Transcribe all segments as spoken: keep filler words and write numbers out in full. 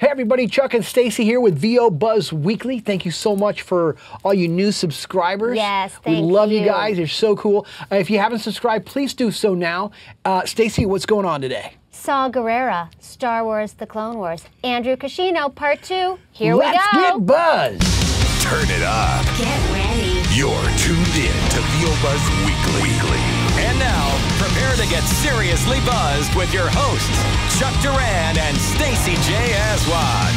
Hey everybody, Chuck and Stacy here with V O Buzz Weekly. Thank you so much for all you new subscribers. Yes, thank We love you, you guys. You're so cool. Uh, if you haven't subscribed, please do so now. Uh, Stacy, what's going on today? Saw Gerrera, Star Wars: The Clone Wars. Andrew Cascino, Part Two. Here Let's we go. get buzzed. Turn it up. Get ready. You're tuned in to V O Buzz Weekly. Weekly. And now, prepare to get seriously buzzed with your hosts, Chuck Duran and Stacy J. Aswan.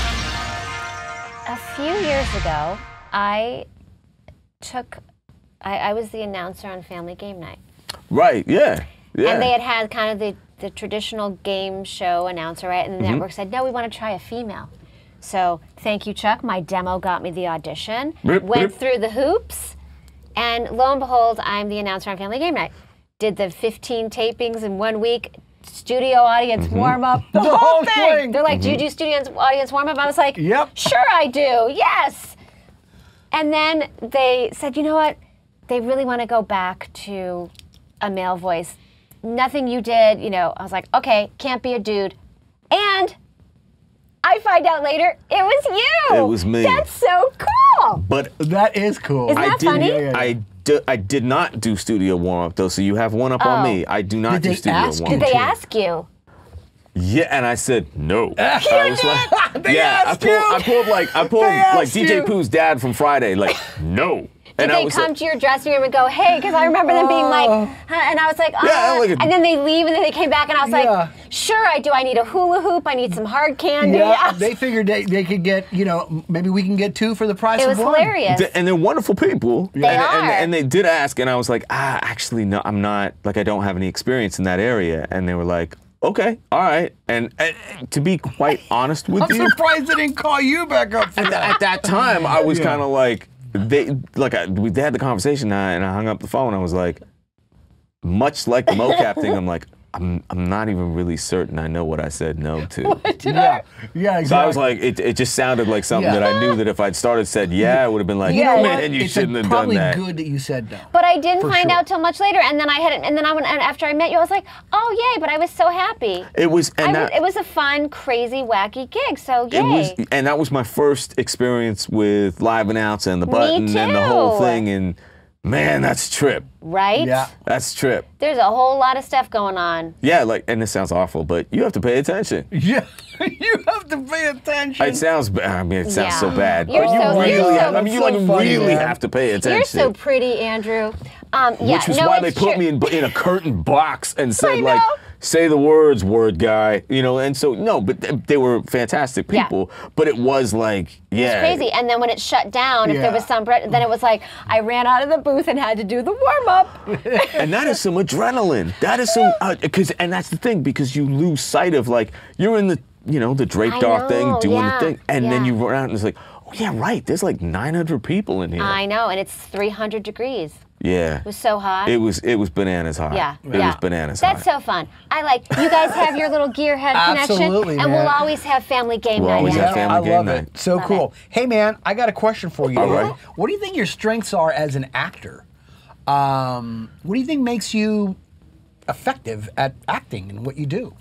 A few years ago, I took, I, I was the announcer on Family Game Night. Right, yeah. yeah. And they had had kind of the, the traditional game show announcer, right? And the Mm-hmm. network said, no, we want to try a female. So thank you, Chuck. My demo got me the audition. Rip, went rip. through the hoops. And lo and behold, I'm the announcer on Family Game Night. Did the fifteen tapings in one week, studio audience Mm-hmm. warm up, the, The whole whole thing. thing. They're like, do you do studio audience warm up? I was like, Yep. sure I do, yes. And then they said, you know what? They really want to go back to a male voice. Nothing you did, you know. I was like, okay, can't be a dude. And I find out later, it was you. It was me. That's so cool. But That is cool. Isn't I that did, funny? Yeah, yeah, yeah. I, do, I did not do studio warm up though, so you have one up on Oh. me. I do not Did do they studio ask warm you up. Did they to? ask you? Yeah, and I said no. I was like, They yeah, I asked pulled, you? I pulled like I pulled They like asked D J you? Pooh's dad from Friday, like no. Did and I they was come like, to your dressing room and go, hey, because I remember them being like, huh, and I was like, oh, Yeah, like a- and then they leave and then they came back and I was Yeah. like, sure I do, I need a hula hoop, I need some hard candy. Yeah, Yes. they figured they, they could get, you know, maybe we can get two for the price It of was one. hilarious. Th- and they're wonderful people. They and, are. And, and they did ask, and I was like, ah, actually, no, I'm not, like, I don't have any experience in that area. And they were like, okay, all right. And, and to be quite honest with I'm you, surprised they didn't call you back up for at, that. at that time, I was Yeah. kind of like, they, like, I, we had the conversation, and I, and I hung up the phone. I was like, much like the mocap thing, I'm like, I'm, I'm not even really certain I know what I said no to. Yeah, yeah, exactly. So I was like, it, it just sounded like something Yeah. that I knew that if I'd started said yeah, it would have been like, you know man, what? you it's shouldn't a, have done probably that. good that you said no. But I didn't For find sure. out till much later, and then I had, it, and then I went, and after I met you, I was like, oh yay! But I was so happy. It was, I and was, that, it was a fun, crazy, wacky gig. So yay! it was, and that was my first experience with Live Announce and the button and the whole too. thing, and man, that's trip. right? Yeah. That's trip. There's a whole lot of stuff going on. Yeah, like, and this sounds awful, but you have to pay attention. Yeah, you have to pay attention. It sounds, ba- I mean, it sounds so Yeah. bad, You're but you so- really, you're so- have, I mean, you That's like so funny, really man. have to pay attention. You're so pretty, Andrew. Um, yeah, Which was no, why they it's put true. me in, in a curtain box and I said, know. like, say the words, word guy, you know, and so, no, but they, they were fantastic Yeah. people, but it was like, yeah. Crazy. And then when it shut down, if Yeah. there was some, bre- then it was like I ran out of the booth and had to do the warm up. And that is some adrenaline. That is some, because, and that's the thing, because you lose sight of, like, you're in the, you know, the draped I off thing, know, doing yeah, the thing, and then yeah. you run out and it's like, oh, yeah, right, there's like nine hundred people in here. I know, and it's three hundred degrees. yeah. It was so hot. It was, it was bananas hot. yeah, It yeah. was bananas That's hot. so fun. I like you guys have your little gearhead connection, Absolutely, and man. we'll always have family game We'll night. always Andrew. have family I game love night. it. So Love cool. Hey, man, I got a question for you. All right. What do you think your strengths are as an actor? Um, what do you think makes you effective at acting and what you do?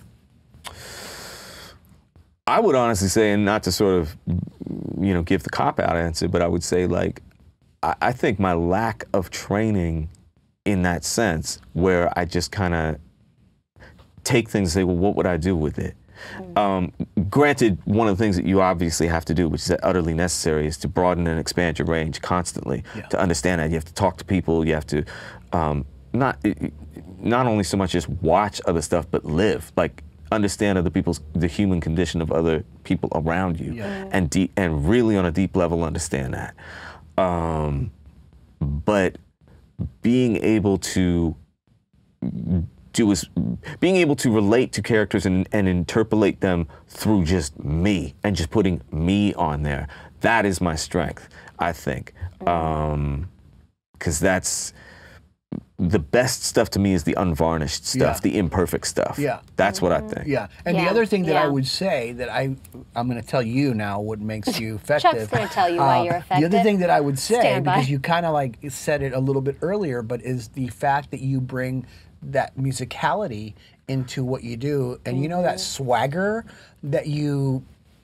I would honestly say, and not to sort of, you know, give the cop-out answer, but I would say, like, I, I think my lack of training in that sense, where I just kind of take things and say, well, what would I do with it? Um, granted, one of the things that you obviously have to do, which is utterly necessary, is to broaden and expand your range constantly. Yeah. To understand that, you have to talk to people, you have to um, not not only so much just watch other stuff, but live. Like, understand other people's, the human condition of other people around you, Yeah. and deep, and really on a deep level understand that. Um, but being able to do is being able to relate to characters and, and interpolate them through just me and just putting me on there. That is my strength, I think. Um, 'cause that's the best stuff to me is the unvarnished stuff, Yeah. the imperfect stuff. Yeah. That's what I think. Yeah, and the Yeah, other thing that I yeah. would say that I, I'm going to tell you now what makes you effective. Chuck's gonna tell you why you're The effective. other thing that I would say, Stand by. because you kind of like said it a little bit earlier, but is the fact that you bring that musicality into what you do, and you know that swagger that you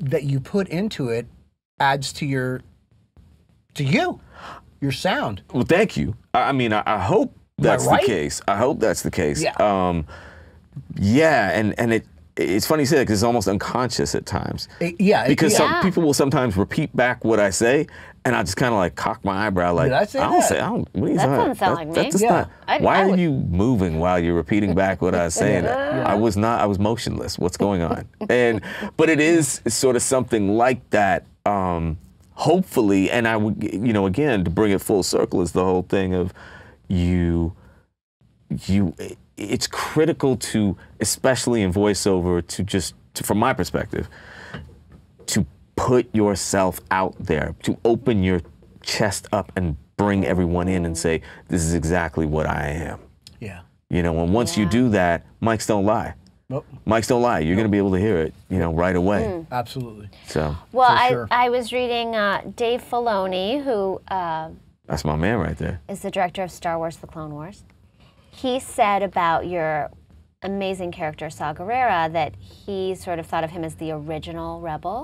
that you put into it adds to your to you, your sound. Well, thank you. I, I mean, I, I hope that's right? the case. I hope that's the case. Yeah. Um, yeah, and and it it's funny you say that because it's almost unconscious at times. It- yeah, it- Because yeah. some people will sometimes repeat back what I say, and I just kind of like cock my eyebrow, like Did I say don't that? say. I don't. What are you That talking doesn't about? sound That- like that me. does Yeah. not- I- why I are would- you moving while you're repeating back what I was saying? I was not. I was motionless. What's going on? And but it is sort of something like that. Um, hopefully, and I would, you know, again to bring it full circle is the whole thing of you. You. It's critical to, especially in voiceover, to just, to, from my perspective, to put yourself out there, to open your chest up and bring everyone in and say, this is exactly what I am. Yeah. You know, and once you Yeah. do that, mics don't lie. Nope. Mics don't lie. You're going to be able to hear it, you know, right away. Absolutely. So Well, For I, sure. I was reading uh, Dave Filoni, who uh, that's my man right there. is the director of Star Wars: The Clone Wars. He said about your amazing character Saw Gerrera that he sort of thought of him as the original rebel.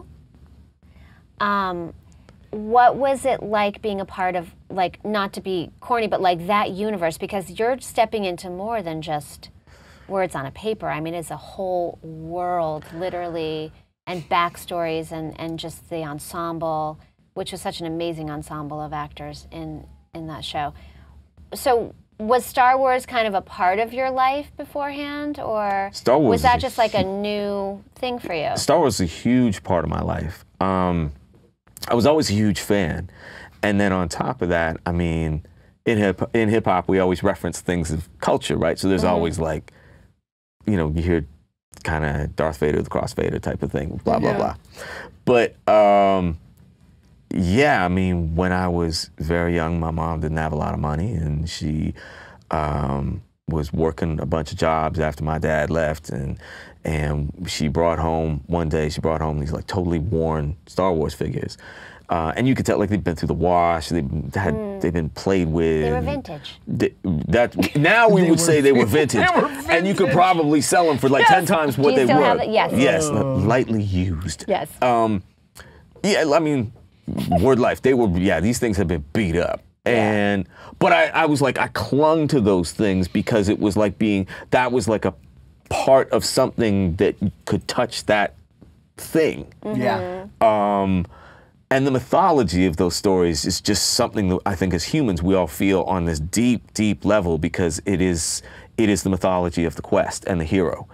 Um, what was it like being a part of, like, not to be corny, but like that universe? Because you're stepping into more than just words on a paper. I mean, it's a whole world, literally, and backstories, and, and just the ensemble, which was such an amazing ensemble of actors in, in that show. So was Star Wars kind of a part of your life beforehand, or Star Wars was that is a just like a new thing for you? Star Wars is a huge part of my life. Um, I was always a huge fan. And then on top of that, I mean, in hip in hip hop, we always reference things of culture, right? So there's Mm-hmm. always like, you know, you hear kind of Darth Vader, the Crossfader type of thing, blah, blah, Yeah. blah. But um, yeah, I mean, when I was very young, my mom didn't have a lot of money, and she um, was working a bunch of jobs after my dad left, and and she brought home, one day she brought home these like totally worn Star Wars figures. Uh, and you could tell like they've been through the wash, they've had they've been played with. They were vintage. Th- That now we They would were say they were vintage, They were and you could probably sell them for like ten times what you they still were. have it? Yes. Yes, lightly used. Yes. Um, yeah, I mean, word life. They were, yeah. These things have been beat up, and but I, I was like, I clung to those things because it was like being that was like a part of something that could touch that thing. Yeah. Um, and the mythology of those stories is just something that I think as humans we all feel on this deep, deep level because it is it is the mythology of the quest and the hero.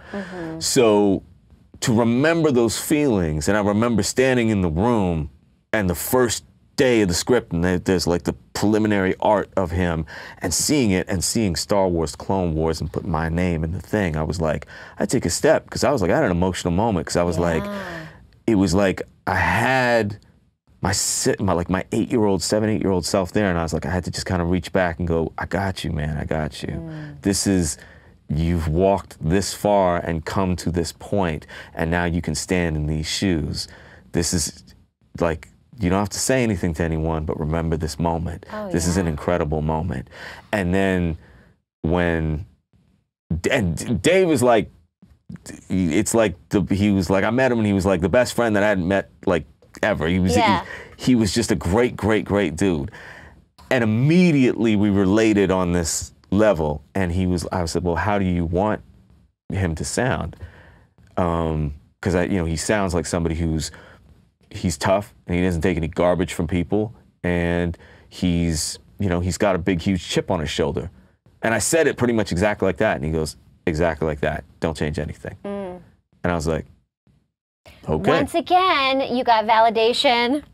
So to remember those feelings, and I remember standing in the room and the first day of the script, and there- there's like the preliminary art of him, and seeing it and seeing Star Wars, Clone Wars, and put my name in the thing, I was like, I take a step because I was like, I had an emotional moment because I was like, it was like I had my si- my like my eight-year-old, seven, eight-year-old self there, and I was like, I had to just kind of reach back and go, I got you, man, I got you. This is, you've walked this far and come to this point, and now you can stand in these shoes. This is like, you don't have to say anything to anyone, but remember this moment. Oh, this is an yeah. incredible moment. And then when, and Dave is like, it's like the, he was like, I met him and he was like the best friend that I hadn't met like ever. He was Yeah. he, he was just a great, great, great dude. And immediately we related on this level. And he was, I said, well, how do you want him to sound? Um, because I, you know, he sounds like somebody who's he's tough and he doesn't take any garbage from people, and he's, you know, he's got a big, huge chip on his shoulder. And I said it pretty much exactly like that, and he goes, exactly like that. Don't change anything. And I was like, okay. Once again, you got validation.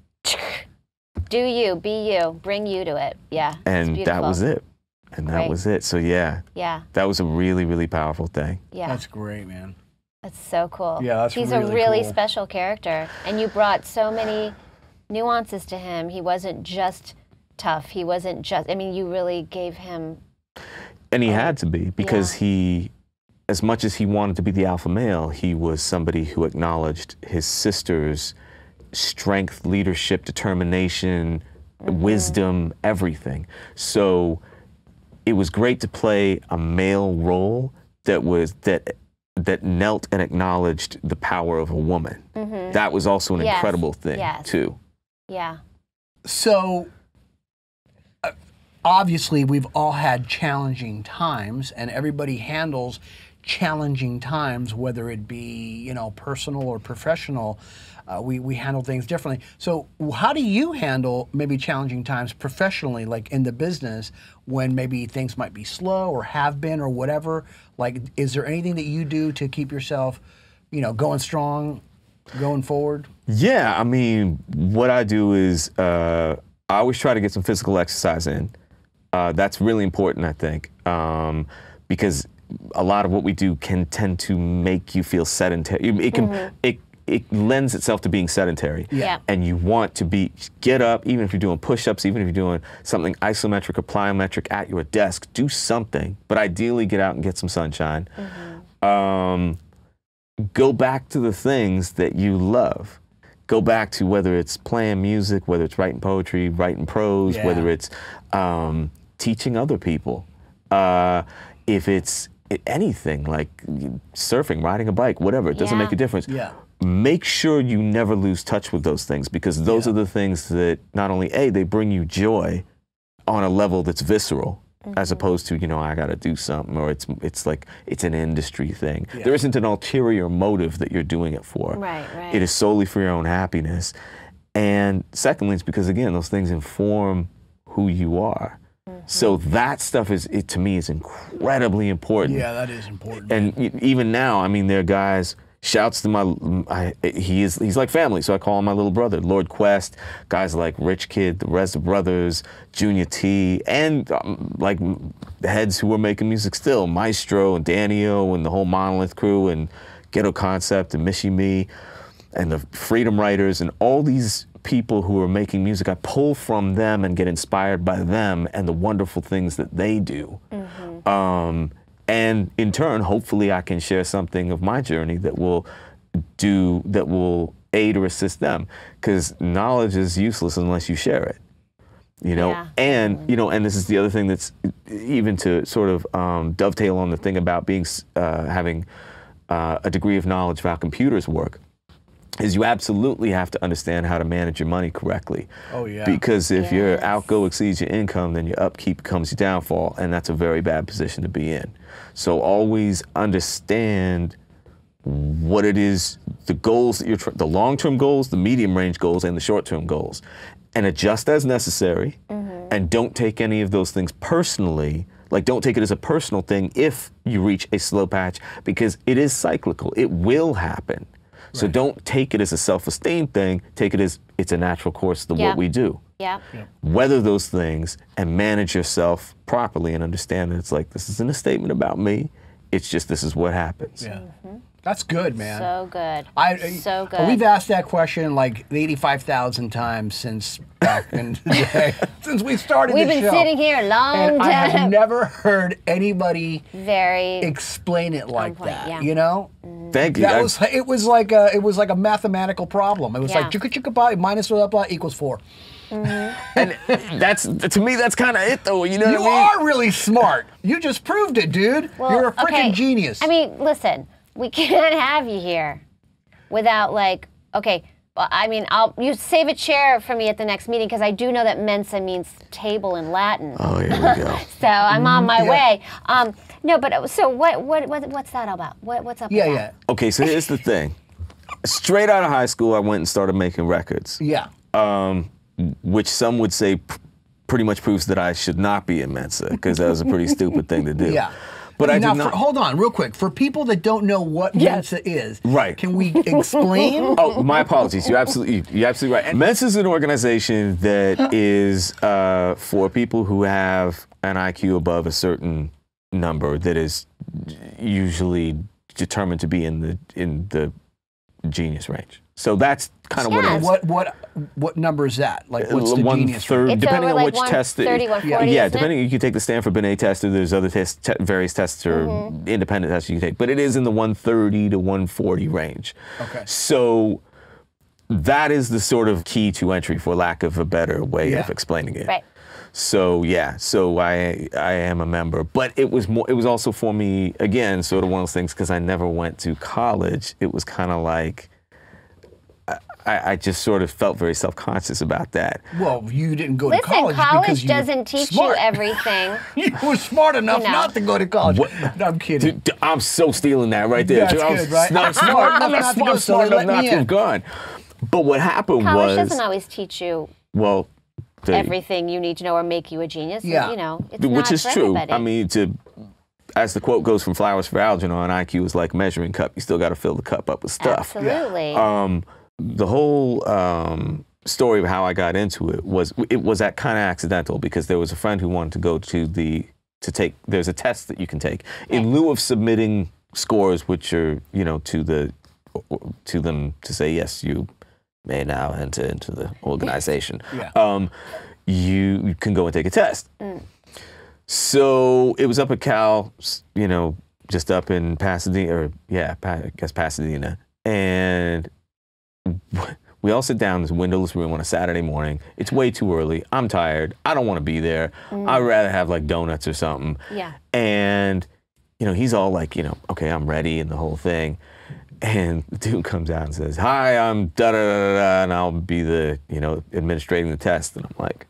Do you, be you, bring you to it. Yeah. it's and that beautiful. was it. And that Great. was it. So yeah, Yeah, that was a really, really powerful thing. yeah. That's great, man. That's so cool. Yeah, that's He's a really really cool. special character, and you brought so many nuances to him. He wasn't just tough. He wasn't just, I mean, you really gave him, And he had to be, because Yeah. he, as much as he wanted to be the alpha male, he was somebody who acknowledged his sister's strength, leadership, determination, wisdom, everything. So it was great to play a male role that was that that knelt and acknowledged the power of a woman. Mm-hmm. That was also an Yes. incredible thing Yes. too. Yeah. So, uh, obviously, we've all had challenging times, and everybody handles challenging times, whether it be, you know, personal or professional. Uh, we, we handle things differently. So, how do you handle maybe challenging times professionally, like in the business, when maybe things might be slow or have been or whatever? Like, is there anything that you do to keep yourself, you know, going strong, going forward? Yeah, I mean, what I do is uh, I always try to get some physical exercise in. Uh, that's really important, I think, um, because a lot of what we do can tend to make you feel sedentary. It can mm-hmm. it it lends itself to being sedentary. Yeah. Yeah. And you want to be get up, even if you're doing push-ups, even if you're doing something isometric or plyometric at your desk, do something. But ideally, get out and get some sunshine. Mm-hmm. Um, go back to the things that you love. Go back to whether it's playing music, whether it's writing poetry, writing prose, Yeah. whether it's um, teaching other people. Uh, if it's anything like surfing, riding a bike, whatever, it doesn't Yeah. make a difference. Yeah. Make sure you never lose touch with those things, because those Yeah. are the things that not only, A, they bring you joy on a level that's visceral, as opposed to, you know, I got to do something, or it's it's like it's an industry thing. Yeah. There isn't an ulterior motive that you're doing it for. Right, right. It is solely for your own happiness. And secondly, it's because, again, those things inform who you are. So that stuff is, it to me, is incredibly important. Yeah, that is important. And y- even now, I mean, there are guys. Shouts to my, I, he is he's like family, so I call him my little brother. Lord Quest, guys like Rich Kid, the Reza Brothers, Junior T, and um, like the heads who are making music still, Maestro and Danio and the whole Monolith crew and Ghetto Concept and Mishi Me and the Freedom Writers and all these people who are making music. I pull from them and get inspired by them and the wonderful things that they do. Mm-hmm. Um, And in turn, hopefully I can share something of my journey that will do, that will aid or assist them. Because knowledge is useless unless you share it, you know? Yeah. And, you know, and this is the other thing that's, even to sort of um, dovetail on the thing about being, uh, having uh, a degree of knowledge of how computers work, is you absolutely have to understand how to manage your money correctly. Oh, yeah. Because if your Yes. outgo exceeds your income, then your upkeep becomes your downfall, and that's a very bad position to be in. So always understand what it is, the goals that you're, tr- the long-term goals, the medium-range goals, and the short-term goals, and adjust as necessary. Mm-hmm. And don't take any of those things personally. Like, don't take it as a personal thing if you reach a slow patch, because it is cyclical. It will happen. So Right. don't take it as a self-esteem thing. Take it as it's a natural course of Yeah. what we do. Yeah. Weather those things and manage yourself properly, and understand that it's like, this isn't a statement about me. It's just, this is what happens. Yeah. That's good, man. So good. I, so good. We've asked that question like eighty-five thousand times since back in the day, since we started We've the been show. sitting here a long and I have time. never heard anybody Very. explain it like point, that. yeah. You know, Thank you. that I- was it was like a it was like a mathematical problem. It was Yeah. like chicka chicka blah minus blah blah equals four. and that's, to me, that's kind of it, though. You know You what I mean? are really smart. You just proved it, dude. Well, You're a freaking okay. genius. I mean, listen, we can't have you here without like, okay, well, I mean, I'll you save a chair for me at the next meeting, because I do know that mensa means table in Latin. Oh, here we go. So I'm on my yeah. way. Um, no, but uh, so what, what? What? What's that all about? What? What's up? yeah, with yeah, that? Okay, so here's the thing. Straight out of high school, I went and started making records. yeah. Um, which some would say p- pretty much proves that I should not be in Mensa, because that was a pretty stupid thing to do. Yeah. But I now, did not. for, hold on, real quick. For people that don't know what Mensa is, Right. Can we explain? Oh, my apologies. You're absolutely, you're absolutely right. Mensa is an organization that is uh, for people who have an I Q above a certain number that is usually determined to be in the in the genius range. So that's kind of Yes. what it is. what what what number is that? Like, what's the one genius third, rate? It's depending over on like which test. it- one thirty, one Yeah. forty, Yeah, isn't it? depending, you can take the Stanford Binet tester. There's other tests, te- various tests or Mm-hmm. independent tests you can take, but it is in the one thirty to one forty range. Okay. So that is the sort of key to entry, for lack of a better way Yeah. of explaining it. Right. So yeah, so I I am a member, but it was more. It was also for me again, sort of one of those things because I never went to college. It was kind of like I, I just sort of felt very self-conscious about that. Well, you didn't go Listen, to college, college because you were doesn't teach smart. you everything. You were smart enough You know. not to go to college. What? No, I'm kidding. Dude, I'm so stealing that right there. That's Dude, I'm good, right? Not I'm smart, smart I'm enough not not to smart, go, so smart they enough let not me to have in. gone. But what happened College was, doesn't always teach you well, the, everything you need to know or make you a genius. Yeah. You know, it's which not is for true. everybody. I mean, to as the quote goes from Flowers for Algernon, I Q is like a measuring cup. You still got to fill the cup up with stuff. Absolutely. Um, the whole um, story of how I got into it was it was that kind of accidental because there was a friend who wanted to go to the to take. There's a test that you can take in lieu of submitting scores, which are you know to the to them to say yes, you may now enter into the organization. Yeah. Um, you, you can go and take a test. Mm. So it was up at Cal, you know, just up in Pasadena, or yeah, Pa- I guess Pasadena. And we all sit down in this windowless room on a Saturday morning. It's way too early. I'm tired. I don't want to be there. Mm. I'd rather have like donuts or something. Yeah. And, you know, he's all like, you know, okay, I'm ready and the whole thing. And the dude comes out and says, hi, I'm da da da da, and I'll be the, you know, administrating the test. And I'm like,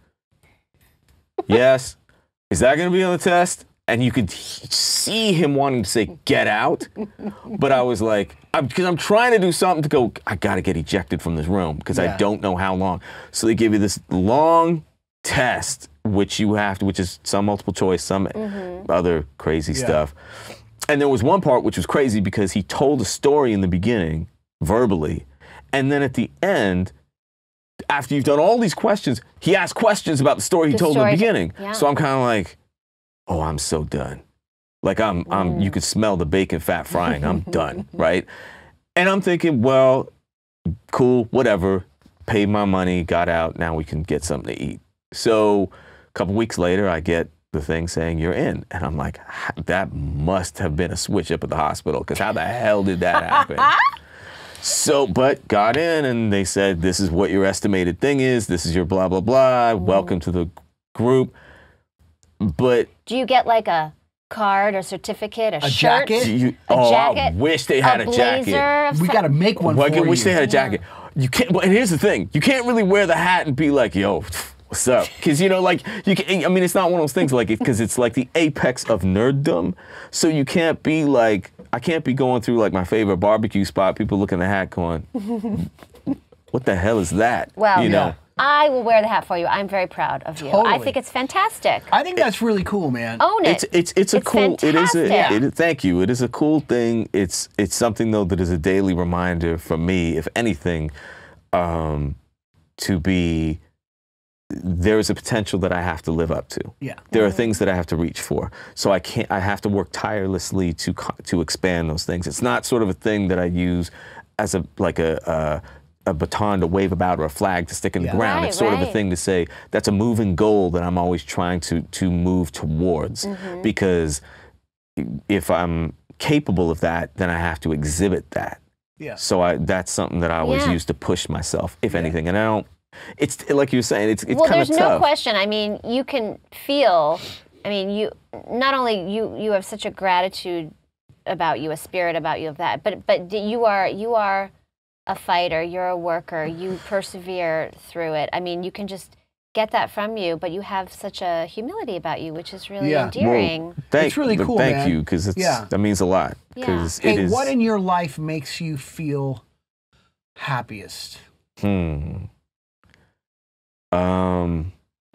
yes. Is that going to be on the test? And you could see him wanting to say, get out. But I was like, because I'm, I'm trying to do something to go, I got to get ejected from this room because Yeah. I don't know how long. So they give you this long test, which you have to, which is some multiple choice, some Mm-hmm. other crazy Yeah. stuff. And there was one part which was crazy because he told a story in the beginning, verbally, and then at the end, after you've done all these questions, he asked questions about the story he The told in the story- beginning. yeah. So I'm kind of like, oh, I'm so done. Like I'm, I'm. You could smell the bacon fat frying. I'm done, right? And I'm thinking, well, cool, whatever. Paid my money, got out. Now we can get something to eat. So a couple weeks later, I get the thing saying you're in, and I'm like, that must have been a switch up at the hospital because how the hell did that happen? So, but got in, and they said, this is what your estimated thing is. This is your blah, blah, blah. Welcome to the group. But Do you get like a card or certificate, a, A shirt, jacket? do you, a oh, jacket, I wish they had a, blazer? jacket. of We some- got to make one Well, I for wish you. they had a jacket. You can't. Well, and here's the thing: you can't really wear the hat and be like, "Yo, what's up?" Because you know, like you can. I mean, it's not one of those things like because it's like the apex of nerddom. So you can't be like, I can't be going through like my favorite barbecue spot. People look in the hat going, "What the hell is that?" Well, you know. I will wear the hat for you. I'm very proud of you. I Totally. think it's fantastic. I think that's really cool, man. Own it. It's it's it's a It's cool. It is a. fantastic. It is, thank you. It is a cool thing. It's it's something though that is a daily reminder for me, if anything, um, to be. There is a potential that I have to live up to. Yeah. There are things that I have to reach for. So I can't. I have to work tirelessly to co- to expand those things. It's not sort of a thing that I use as a like a. a a baton to wave about or a flag to stick in Yeah. the ground. Right, It's sort of a right. thing to say that's a moving goal that I'm always trying to to move towards Mm-hmm. because if I'm capable of that, then I have to exhibit that. Yeah. So I that's something that I always Yeah. use to push myself, if anything. And I don't. It's like you were saying. It's it's well, kind of there's tough. no question. I mean, you can feel. I mean, you not only you you have such a gratitude about you, a spirit about you of that, but but you are you are a fighter. You're a worker. You persevere through it. I mean, you can just get that from you, but you have such a humility about you, which is really Yeah. endearing. Thank, It's really but cool, Thank man. you, because Yeah. that means a lot. Yeah. Because Hey, it is. what in your life makes you feel happiest? Hmm. Um.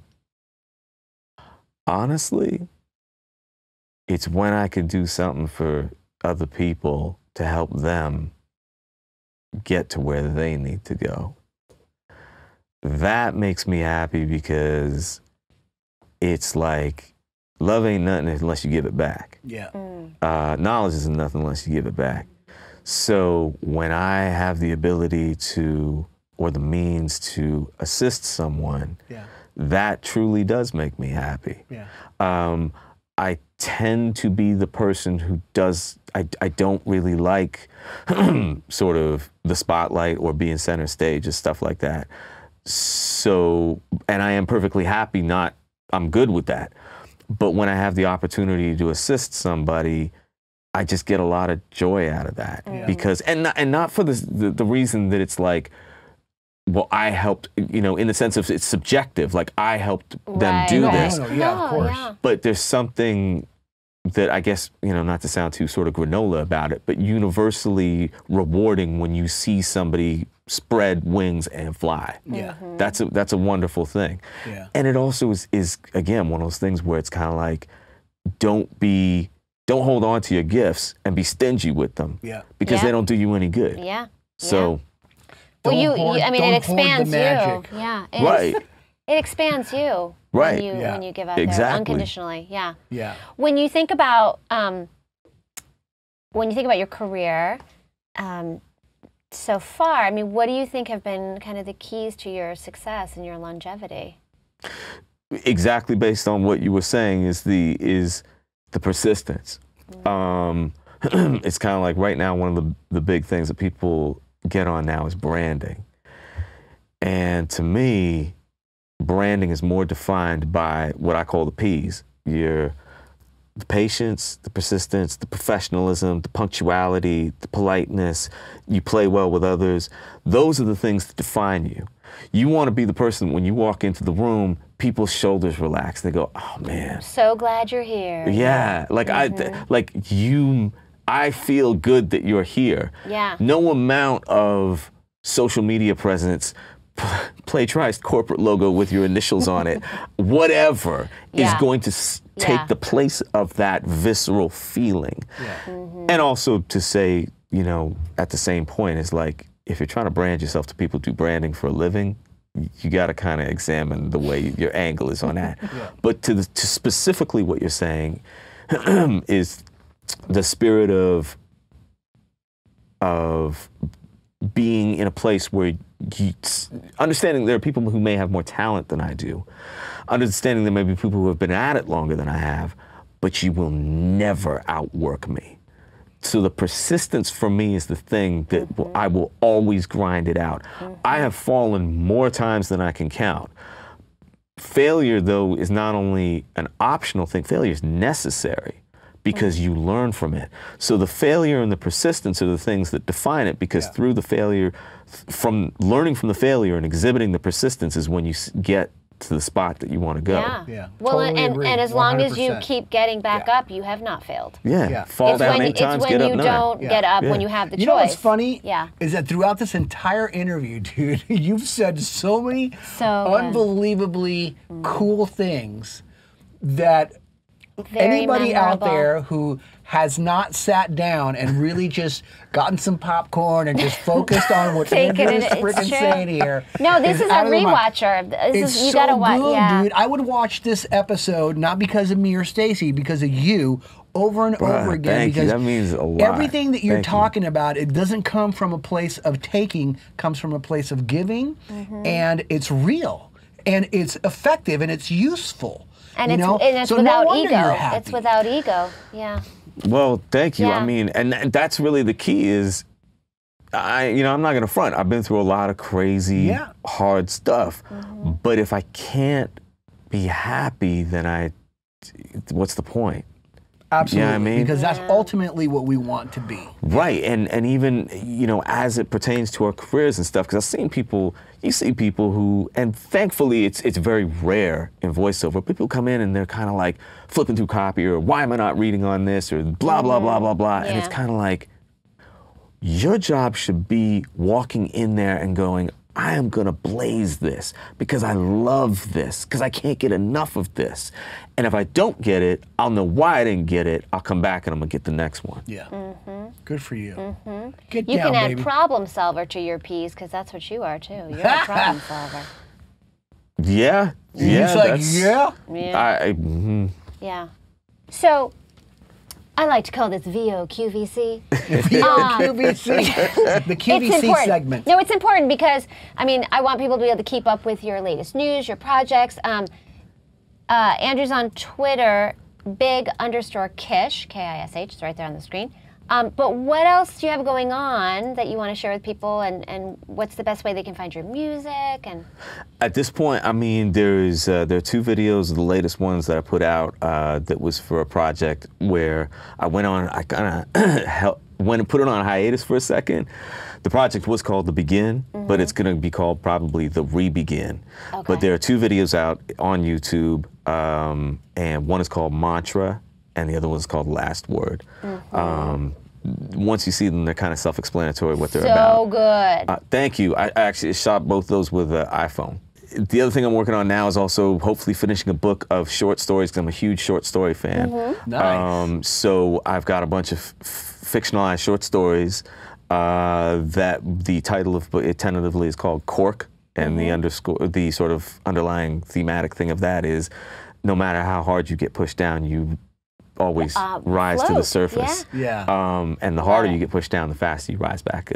Honestly, it's when I could do something for other people to help them get to where they need to go. That makes me happy because it's like love ain't nothing unless you give it back. Yeah. Uh, knowledge isn't nothing unless you give it back. So when I have the ability to, or the means to assist someone, Yeah. that truly does make me happy. Yeah. Um, I tend to be the person who does, I, I don't really like sort of the spotlight or being center stage and stuff like that. So, and I am perfectly happy not I'm good with that. But when I have the opportunity to assist somebody, I just get a lot of joy out of that. Yeah. Because, and not, and not for the, the the reason that it's like, well, I helped, you know, in the sense of it's subjective, like I helped them Right, do right. this. No, no, yeah, of No, course. yeah. But there's something that I guess, you know, not to sound too sort of granola about it, but universally rewarding when you see somebody spread wings and fly. Yeah. Mm-hmm. That's a that's a wonderful thing. Yeah. And it also is, is again, one of those things where it's kind of like, don't be, don't hold on to your gifts and be stingy with them. Yeah. Because Yeah. they don't do you any good. Yeah. So, Well, Don't you, hoard- you, I mean, don't it hoard the expands you. magic. Yeah. It, right, it expands you. Right. When you, Yeah. when you give out there Exactly. unconditionally. Yeah. Yeah. When you think about, um, when you think about your career, um, so far, I mean, what do you think have been kind of the keys to your success and your longevity? exactly based on what you were saying is the is the persistence. Um, it's kind of like right now, one of the, the big things that people get on now is branding. And to me, branding is more defined by what I call the P's. Your the patience, the persistence, the professionalism, the punctuality, the politeness, you play well with others. Those are the things that define you. You want to be the person when you walk into the room, people's shoulders relax. They go, oh man. So glad you're here. Yeah, like I, like you, I feel good that you're here. Yeah. No amount of social media presence, play Trice corporate logo with your initials on it, whatever, Yeah. is going to s- take Yeah. the place of that visceral feeling. Yeah. And also to say, you know, at the same point, is like, if you're trying to brand yourself to people who do branding for a living, y- you got to kind of examine the way your angle is on that. Yeah. But to, the, to specifically what you're saying is the spirit of of being in a place where you, understanding there are people who may have more talent than I do, understanding there may be people who have been at it longer than I have, but you will never outwork me. So the persistence for me is the thing that Mm-hmm. will, I will always grind it out. Mm-hmm. I have fallen more times than I can count. Failure, though, is not only an optional thing, failure is necessary because you learn from it. So the failure and the persistence are the things that define it, because Yeah. through the failure, from learning from the failure and exhibiting the persistence is when you s- get to the spot that you want to go. Yeah. Yeah, Well, totally and, agree, and as long as you one hundred percent. keep getting back Yeah. up, you have not failed. Yeah. Yeah. Fall it's down when, eight it's times, when get up you nine. don't Yeah. get up Yeah. when you have the You choice. know what's funny? Yeah. Is that throughout this entire interview, dude, you've said so many So good. unbelievably cool things that Very anybody out memorable. there who has not sat down and really just gotten some popcorn and just focused on what Taken Andrew is it, it's freaking true. saying here. No, this is a out of their mind. rewatcher. This It's is you so gotta watch. good, Yeah. dude. I would watch this episode not because of me or Stacy, because of you, over and Bruh, over again. thank you. Because That means a lot. everything that you're Thank you. talking about, it doesn't come from a place of taking, comes from a place of giving, Mm-hmm. and it's real, and it's effective, and it's useful. And you it's know? and it's So no without wonder ego. you're happy. It's without ego. Yeah. Well, thank you. Yeah. I mean, and, and that's really the key is, I, you know, I'm not going to front. I've been through a lot of crazy, Yeah. hard stuff. Mm-hmm. But if I can't be happy, then I, what's the point? Absolutely, I mean? because that's ultimately what we want to be. Right, and and even, you know, as it pertains to our careers and stuff, because I've seen people, you see people who, and thankfully it's it's very rare in voiceover, people come in and they're kind of like flipping through copy, or why am I not reading on this, or blah, blah, blah, blah, blah, and it's Yeah. kind of like, your job should be walking in there and going, I am going to blaze this because I love this, because I can't get enough of this. And if I don't get it, I'll know why I didn't get it. I'll come back and I'm going to get the next one. Yeah. Mm-hmm. Good for you. Get You down, can add baby. problem solver to your P's because that's what you are too. You're a problem solver. Yeah, yeah. He's like, that's- yeah. Yeah. I, I mhm. Yeah. So I like to call this V O Q V C. The Q V C, the Q V It's C important. segment. No, it's important because I mean I want people to be able to keep up with your latest news, your projects. Um, uh, Andrew's on Twitter, big underscore Kish, K I S H. It's right there on the screen. Um, but what else do you have going on that you want to share with people, and, and what's the best way they can find your music? And At this point, I mean, there's uh, there are two videos, the latest ones that I put out uh, that was for a project where I went on, I kind of went and put it on hiatus for a second. The project was called The Begin, mm-hmm. but it's going to be called probably The Re-Begin. Okay. But there are two videos out on YouTube, um, and one is called Mantra, and the other one is called Last Word. Mm-hmm. Um, once you see them, they're kind of self-explanatory what they're so about. So good. Uh, thank you. I actually shot both those with an iPhone. The other thing I'm working on now is also hopefully finishing a book of short stories, because I'm a huge short story fan. Mm-hmm. Nice. Um, so I've got a bunch of f fictionalized short stories uh, that the title of it tentatively is called Cork, and mm-hmm. the underscore, the sort of underlying thematic thing of that is, no matter how hard you get pushed down, you always uh, rise float. to the surface. Yeah. yeah. Um, and the harder you get pushed down, the faster you rise back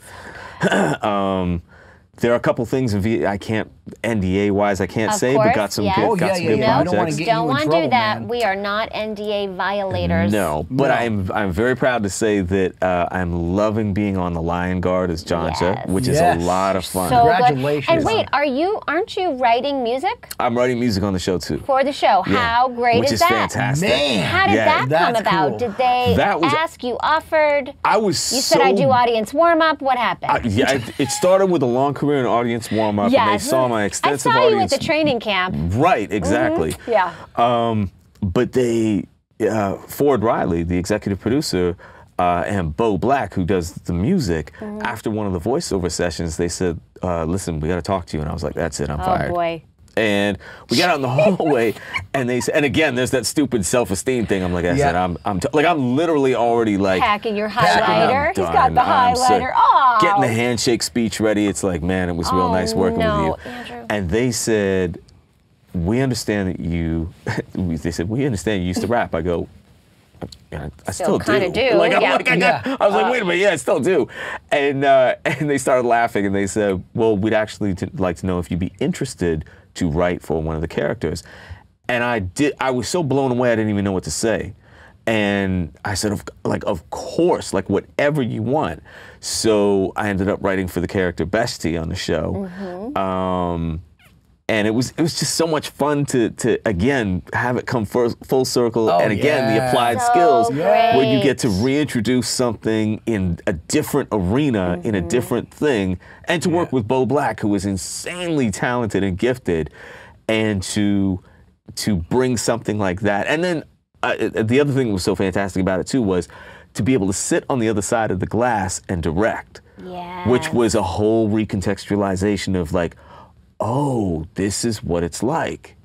up. um, there are a couple things in v I can't, N D A wise, I can't of say, course, but got some yes. good, oh, got yeah, some yeah, good yeah. projects. I don't want to get Don't you in want to trouble, do that. man. We are not N D A violators. No, but No. I'm I'm very proud to say that uh, I'm loving being on the Lion Guard as Jonja, Yes. which is Yes. a lot of fun. So Congratulations. good. And wait, are you? Aren't you writing music I'm writing music on the show too. for the show? Yeah. How great Which is is that? fantastic. Man. How did Yeah, that come that's about? cool. Did they That was- ask you? Offered? I was You so said I do audience warm up. What happened? I, yeah, it, it started with a long career in audience warm up, and they Yes. saw my I extensive saw you at audience. the training camp. Right, exactly. Yeah. Um, but they, uh, Ford Riley, the executive producer, uh, and Bo Black, who does the music, Mm-hmm. after one of the voiceover sessions, they said, uh, listen, we got to talk to you. And I was like, that's it, I'm Oh fired. boy. And we got out in the hallway, and they said, and again, there's that stupid self-esteem thing. I'm like, I said, Yeah. I'm, I'm, t like, I'm literally already like Packing your Packing highlighter. I'm He's got done. the I'm so- highlighter. Oh. getting the handshake speech ready. It's like, man, it was real Oh, nice working no, with you. Andrew. And they said, we understand that you, they said, we understand you used to rap. I go, yeah, I Still still, kinda do, Like, I'm yeah. like, I, got, Yeah. I was like, wait a minute, yeah, I still do. And uh, and they started laughing, and they said, well, we'd actually t like to know if you'd be interested to write for one of the characters. And I did. I was so blown away, I didn't even know what to say. And I said, of, like, of course, like whatever you want. So I ended up writing for the character Beshti on the show. Mm-hmm. Um, and it was it was just so much fun to to again have it come full, full circle, Oh, and again the yeah. applied So skills great. where you get to reintroduce something in a different arena, in a Mm-hmm. different thing, and to work with Bo Black, who is insanely talented and gifted, and to to bring something like that. And then uh, the other thing that was so fantastic about it too was to be able to sit on the other side of the glass and direct, Yes. which was a whole recontextualization of like, oh, this is what it's like.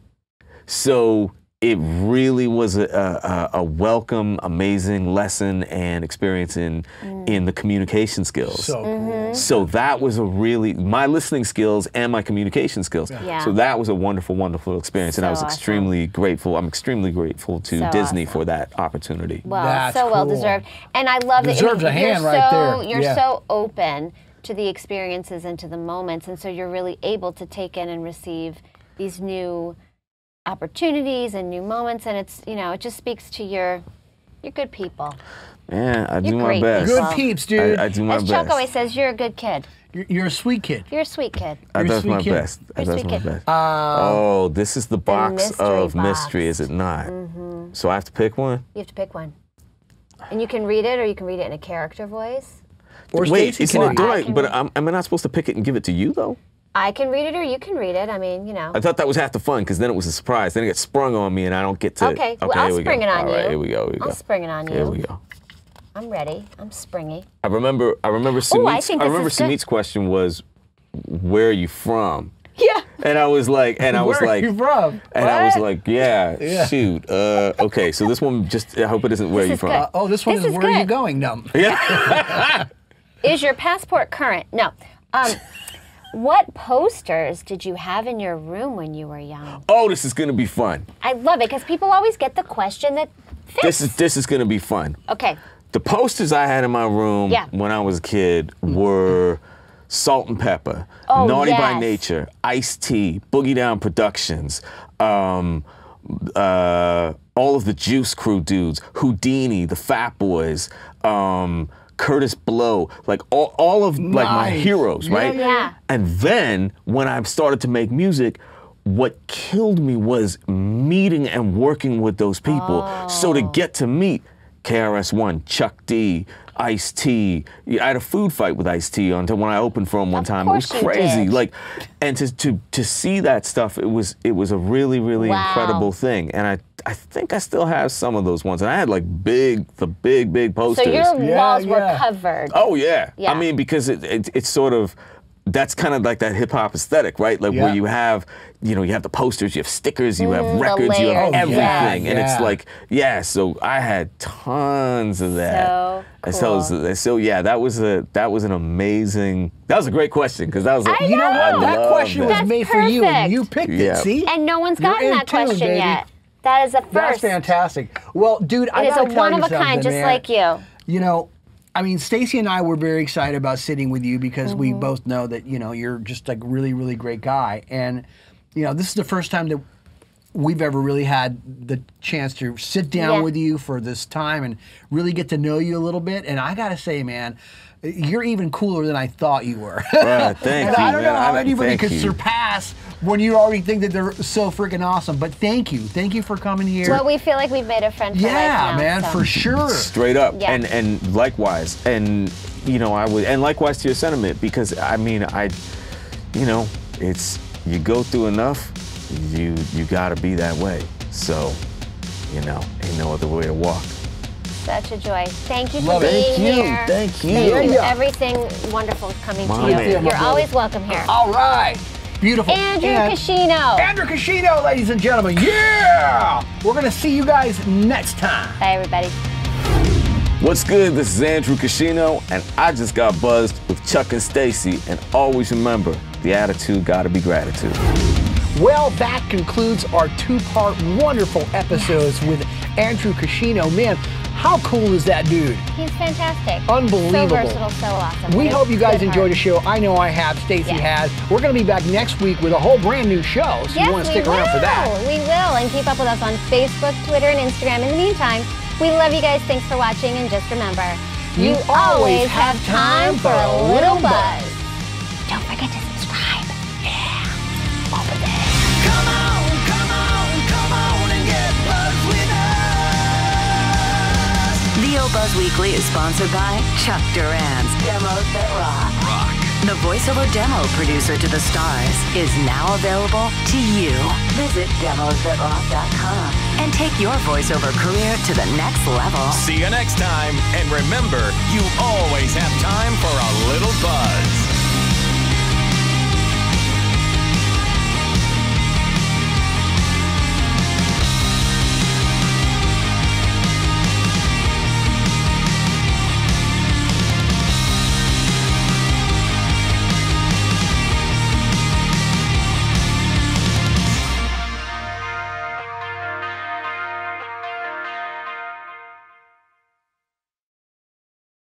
So it really was a, a, a welcome, amazing lesson and experience in Mm. in the communication skills. So cool. So that was a really, my listening skills and my communication skills. Yeah. So that was a wonderful, wonderful experience. and I So was awesome. extremely grateful. I'm extremely grateful to So Disney awesome. for that opportunity. Well, That's so well cool. deserved. And I love Deserves that a you're hand so, right there. You're Yeah. so open to the experiences and to the moments, and so you're really able to take in and receive these new opportunities and new moments, and it's, you know, it just speaks to your, you're good people. Yeah, I do You're my great. best. Good Well, peeps, dude. I, I do my As best. Chuck always says, you're a good kid. You're, you're a sweet kid. You're a sweet kid. I You're a does sweet my kid. best. I You're a does sweet my kid. best. Uh, oh, this is the box mystery of box. mystery, is it not? Mm-hmm. So I have to pick one? You have to pick one. And you can read it, or you can read it in a character voice. or Wait, Stacey isn't can it, don't I I, can but read- am, am I not supposed to pick it and give it to you, though? I can read it, or you can read it. I mean, you know. I thought that was half the fun, because then it was a surprise. Then it gets sprung on me, and I don't get to. Okay, well, here I'll we spring go. it on All right, you. here we go. Here we I'll go. spring it on you. Here we go. I'm ready. I'm springy. I remember. I remember. Ooh, I Sumit's, think I this remember is good. Sumit's question was, "Where are you from?" Yeah. And I was like, and I was Where like, are you from? and I was What? like, yeah, Yeah. shoot. Uh, okay, so this one just. I hope it isn't where This you is from. good. Uh, oh, this one This is, is where are you good. going? No. Is your passport current? No. Um, what posters did you have in your room when you were young? Oh, this is gonna be fun. I love it because people always get the question that fits. This is this is gonna be fun. Okay. The posters I had in my room Yeah. when I was a kid were Salt and Pepper, Oh, Naughty by yes. Nature, Ice-T, Boogie Down Productions, um, uh, all of the Juice Crew dudes, Houdini, the Fat Boys, um, Curtis Blow, like all, all of like my Nice. heroes, Yeah, right? yeah, Yeah. And then when I started to make music, what killed me was meeting and working with those people. So to get to meet K R S One, Chuck D, Ice-T, I had a food fight with Ice-T until when I opened for him one Of time. It was course you crazy. did. Like, and to, to to see that stuff, it was it was a really really Wow. incredible thing. And I I think I still have some of those ones. And I had like big the big big posters. So your Yeah, walls were yeah. covered. Oh yeah. Yeah. I mean, because it, it it's sort of that's kind of like that hip hop aesthetic, right? Like Yeah. where you have, you know, you have the posters, you have stickers, you have Mm, the records, you have layers, everything, yeah. and it's Yeah. like, yeah. So I had tons of that. So And so, cool. so yeah, that was a that was an amazing. That was a great question because that was. A, I You know I what? That love question was that. That's made for you, and you perfect. picked Yeah. it. See? And no one's You're gotten in that tune, question baby. yet. That is a first. That's fantastic. Well, dude, I It is gotta a tell one you of a kind, something, just man. like you. You know, I mean, Stacy and I were very excited about sitting with you because we Mm-hmm. both know that, you know, you're just like really, really great guy. And, you know, this is the first time that we've ever really had the chance to sit down Yeah. with you for this time and really get to know you a little bit. And I got to say, man, you're even cooler than I thought you were. Right, thank and you, I don't man. know how I- anybody thank could you. surpass when you already think that they're so freaking awesome. But thank you. Thank you for coming here. Well, we feel like we've made a friend for life yeah, now, man, so. for sure. Straight up, Yeah. and and likewise, and you know I would, and likewise to your sentiment, because I mean I, you know, it's you go through enough, you you got to be that way. So, you know, ain't no other way to walk. Such a joy. Thank you for Love it. being Thank you. here. Thank you. Thank you. Yeah. Everything wonderful coming My to you. man. You're My brother. always welcome here. All right. Beautiful. Andrew And- Cascino. Andrew Cascino, ladies and gentlemen. Yeah! We're going to see you guys next time. Bye, everybody. What's good? This is Andrew Cascino, and I just got buzzed with Chuck and Stacy. And always remember, the attitude gotta be gratitude. Well, that concludes our two-part wonderful episodes with Andrew Cascino. Man, how cool is that dude? He's fantastic. Unbelievable. So versatile, so awesome. We Good- hope you guys good enjoyed the heart. show. I know I have. Stacy Yes. has. We're going to be back next week with a whole brand new show, so Yes, you want to we stick around will. for that. We will. And keep up with us on Facebook, Twitter, and Instagram. In the meantime, we love you guys. Thanks for watching. And just remember, You always have time for a little buzz. Don't forget to subscribe. Yeah. Over there. Come on, come on, come on and get buzzed with us. V O Buzz Weekly is sponsored by Chuck Duran's Demos That Rock. Rock. The voiceover demo producer to the stars is now available to you. Visit demos that rock dot com and take your voiceover career to the next level. See you next time, and remember, you always have time for a little buzz.